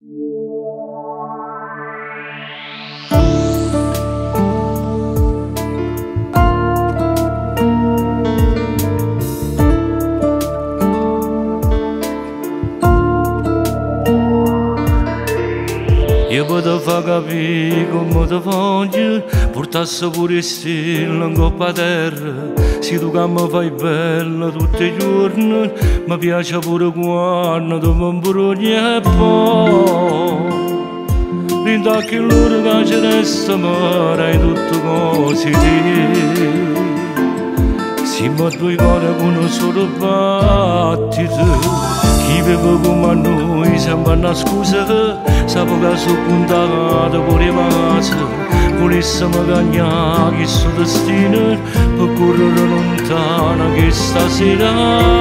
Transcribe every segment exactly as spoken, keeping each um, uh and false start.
Io potevo far capire come ti voglio, portassi pure stelle in coppa terra. Se tu che mi fai bella tutti i giorni, mi piace pure quando tu mi imbrugli e poi l'intacchi loro che ci resta mi tutte cose di. Siamo due cuori con un solo battito. Chi vive come noi sembra una scusa, sapo che sono puntata pure casa. Volessimo cagnare questo destino per correre lontano che stasera,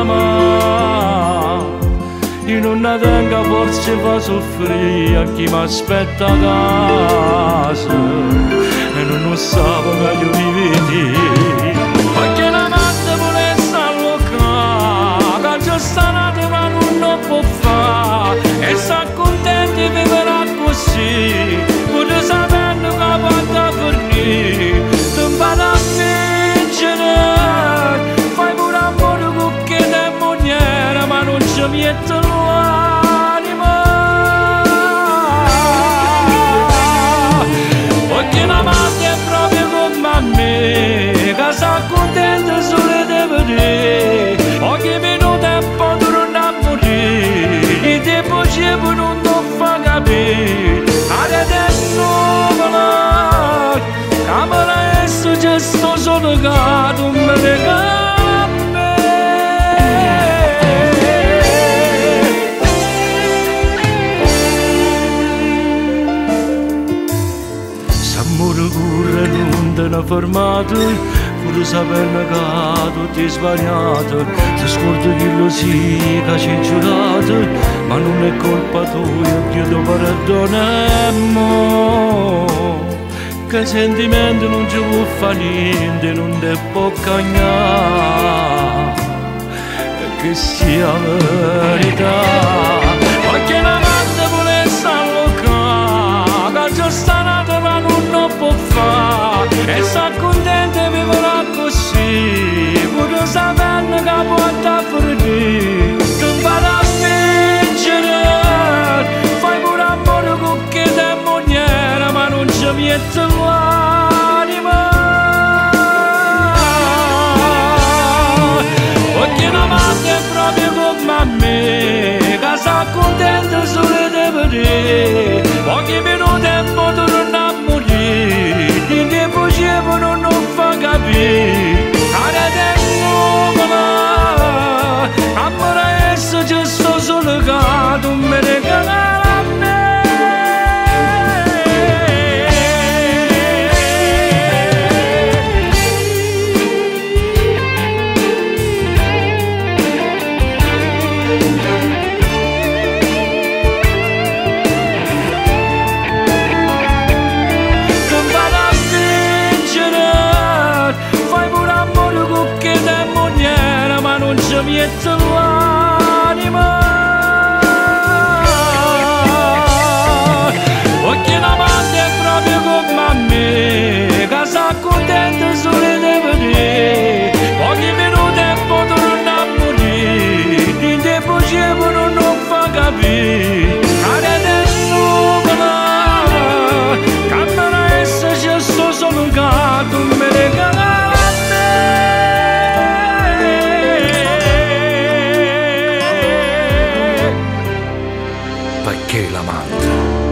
ma io non ne tengo forse fa soffrire a chi mi aspetta a casa e non sapevo che io vivete. Perché la notte volesse allocare, che già stanotte ma non può fare e sta contento di vivere così, pure sapendo che porta fornire. Tu impari a vincere, fai pure amore con chi te mogliere, ma non ci mette l'anima. Perché la madre è proprio come a me, che sta contenta solo di vedere. Ogni minuto è un po' torna a morire, il tempo c'è per non ti fa capire. Adesso nuvola, camera e successo solo che tu mi regali a me. S'amore corre non te ne fermato, pure sapendo che tu ti hai sbagliato. Ti scordi che lo sì che ci hai giurato, ma non è colpa tua, io chiedo perdono e mo che sentimento non ci può fare niente, non ti può cagnare, e che sia verità. Perché la notte volesse allocare, che già stanotte ma non può fare e sta contenta di vivere così, pure sapendo che porta fornire. Tu impari a vincere, fai pure amore con chi te mogliere, ma non ci mette l'anima. Perché la madre è proprio come a me, che sta contenta solo di vedere. Pochi minuti e poi torna a morire, il tempo c'è per non fa capire. Adesso nuvola, amore e successo solo che tu mi regali a me. Mi mette l'anima. Perché la madre è proprio come a me, che sta contenta solo di vedere. Pochi minuti e poi torna a morire, il tempo c'è per non fa capire. Adesso nuvola, camera e successo solo che tu mi regali. Perché l'amante